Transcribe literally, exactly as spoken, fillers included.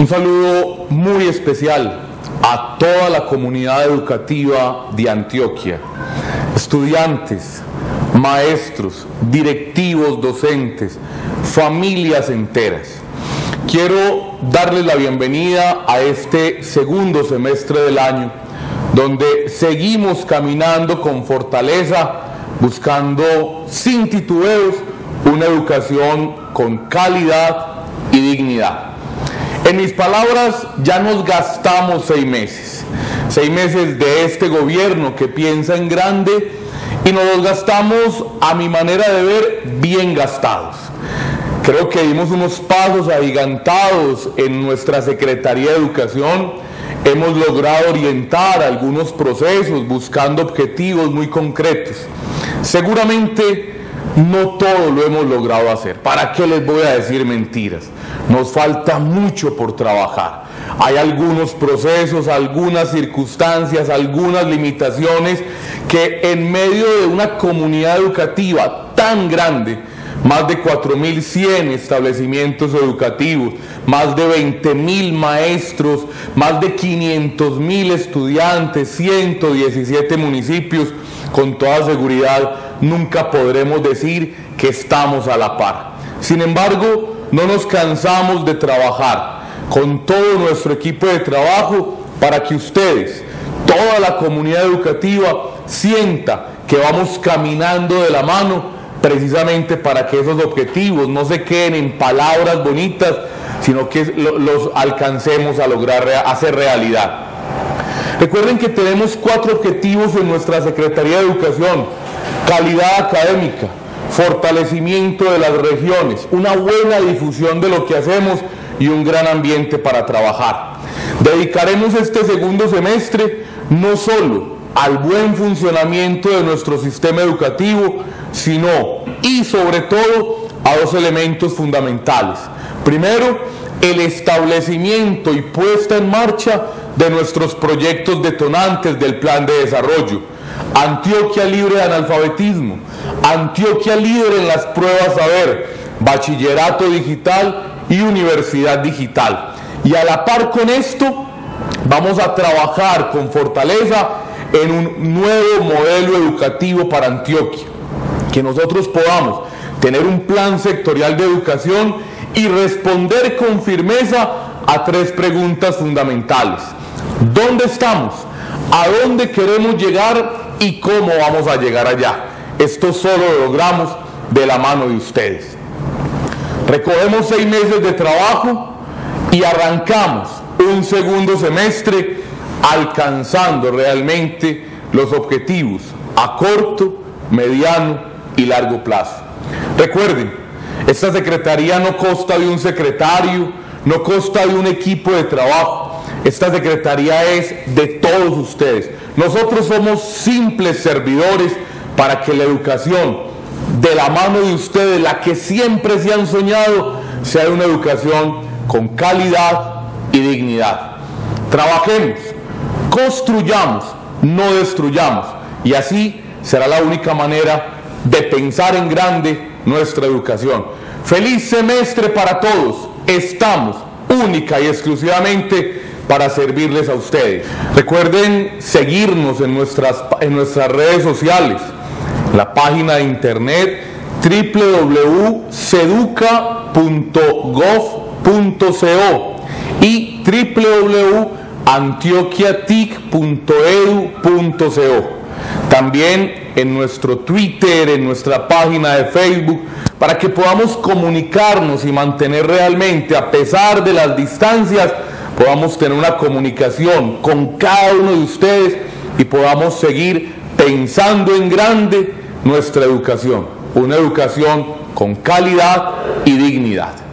Un saludo muy especial a toda la comunidad educativa de Antioquia, estudiantes, maestros, directivos, docentes, familias enteras. Quiero darles la bienvenida a este segundo semestre del año, donde seguimos caminando con fortaleza, buscando sin titubeos una educación con calidad y dignidad. En mis palabras, ya nos gastamos seis meses, seis meses de este gobierno que piensa en grande, y nos los gastamos, a mi manera de ver, bien gastados. Creo que dimos unos pasos agigantados en nuestra Secretaría de Educación. Hemos logrado orientar algunos procesos buscando objetivos muy concretos. Seguramente no todo lo hemos logrado hacer. ¿Para qué les voy a decir mentiras? Nos falta mucho por trabajar. Hay algunos procesos, algunas circunstancias, algunas limitaciones que en medio de una comunidad educativa tan grande, más de cuatro mil cien establecimientos educativos, más de veinte mil maestros, más de quinientos mil estudiantes, ciento diecisiete municipios, con toda seguridad nunca podremos decir que estamos a la par. Sin embargo, no nos cansamos de trabajar con todo nuestro equipo de trabajo para que ustedes, toda la comunidad educativa, sienta que vamos caminando de la mano, precisamente para que esos objetivos no se queden en palabras bonitas, sino que los alcancemos a lograr hacer realidad. Recuerden que tenemos cuatro objetivos en nuestra Secretaría de Educación: calidad académica, fortalecimiento de las regiones, una buena difusión de lo que hacemos y un gran ambiente para trabajar. Dedicaremos este segundo semestre no solo al buen funcionamiento de nuestro sistema educativo, sino y sobre todo a dos elementos fundamentales. Primero, el establecimiento y puesta en marcha de nuestros proyectos detonantes del plan de desarrollo. Antioquia libre de analfabetismo, Antioquia líder en las pruebas saber, bachillerato digital y universidad digital. Y a la par con esto, vamos a trabajar con fortaleza en un nuevo modelo educativo para Antioquia, que nosotros podamos tener un plan sectorial de educación y responder con firmeza a tres preguntas fundamentales: ¿dónde estamos? ¿A dónde queremos llegar? ¿Y cómo vamos a llegar allá? Esto solo lo logramos de la mano de ustedes. Recogemos seis meses de trabajo y arrancamos un segundo semestre alcanzando realmente los objetivos a corto, mediano y largo plazo. Recuerden, esta secretaría no consta de un secretario, no consta de un equipo de trabajo. Esta secretaría es de todos ustedes. Nosotros somos simples servidores para que la educación de la mano de ustedes, la que siempre se han soñado, sea una educación con calidad y dignidad. Trabajemos, construyamos, no destruyamos, y así será la única manera de pensar en grande nuestra educación. Feliz semestre para todos. Estamos única y exclusivamente para servirles a ustedes. Recuerden seguirnos en nuestras, en nuestras redes sociales, la página de internet w w w punto seduca punto gov punto co y w w w punto antioquiatic punto edu punto co. También en nuestro Twitter, en nuestra página de Facebook, para que podamos comunicarnos y mantener realmente, a pesar de las distancias, podamos tener una comunicación con cada uno de ustedes y podamos seguir pensando en grande nuestra educación, una educación con calidad y dignidad.